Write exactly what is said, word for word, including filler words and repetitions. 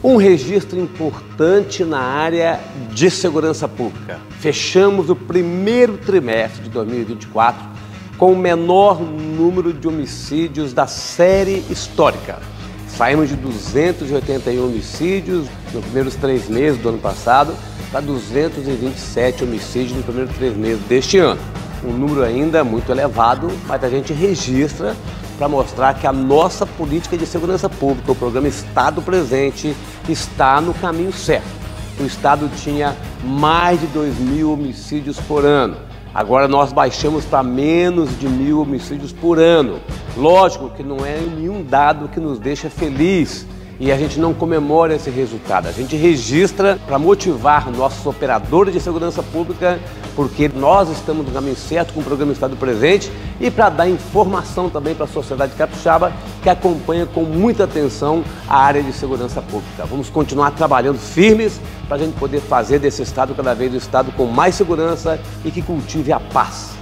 Um registro importante na área de segurança pública. Fechamos o primeiro trimestre de dois mil e vinte e quatro com o menor número de homicídios da série histórica. Saímos de duzentos e oitenta e um homicídios nos primeiros três meses do ano passado para duzentos e vinte e sete homicídios nos primeiros três meses deste ano. Um número ainda muito elevado, mas a gente registra para mostrar que a nossa política de segurança pública, o programa Estado Presente, está no caminho certo. O Estado tinha mais de dois mil homicídios por ano. Agora nós baixamos para menos de mil homicídios por ano. Lógico que não é nenhum dado que nos deixa feliz e a gente não comemora esse resultado. A gente registra para motivar nossos operadores de segurança pública, porque nós estamos no caminho certo com o programa Estado Presente, e para dar informação também para a sociedade capixaba que acompanha com muita atenção a área de segurança pública. Vamos continuar trabalhando firmes para a gente poder fazer desse Estado cada vez um Estado com mais segurança e que cultive a paz.